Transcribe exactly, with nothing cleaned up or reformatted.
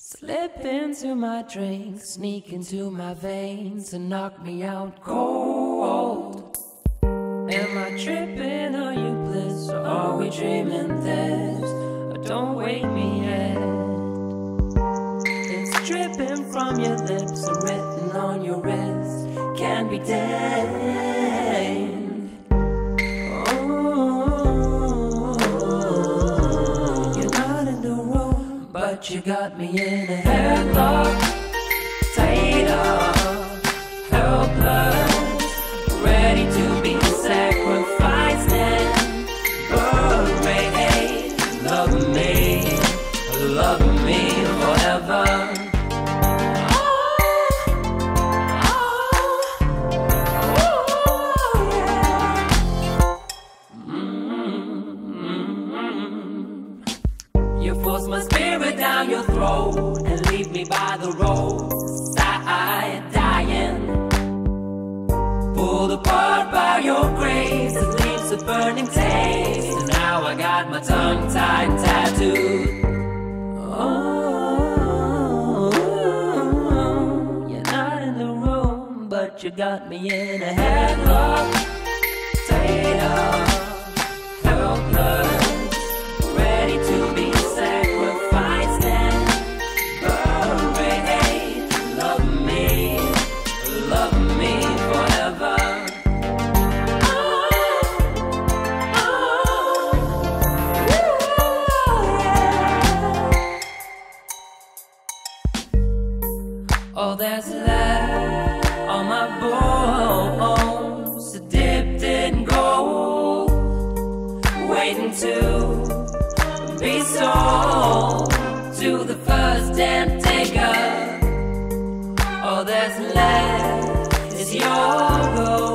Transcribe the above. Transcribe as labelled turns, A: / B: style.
A: Slip into my drink, sneak into my veins and knock me out cold. Am I tripping? Are you bliss? Or are we dreaming this? Or don't wake me yet. It's dripping from your lips and written on your wrist. Can't be tamed. But you got me in a headlock, tied up, helpless, ready to be sacrificed and buried. Love me, love me forever. You force my spirit down your throat and leave me by the roadside dying, pulled apart by your grace. It leaves a burning taste, and now I got my tongue tied tattooed. Oh, you're not in the room, but you got me in a headlock, tied up, helpless, ready to be sacrificed and buried. Love me, love me forever. Oh, oh, yeah. All that's left on my bones, dipped in gold, waiting to be sold to the first damn taker. All that's left is your gold.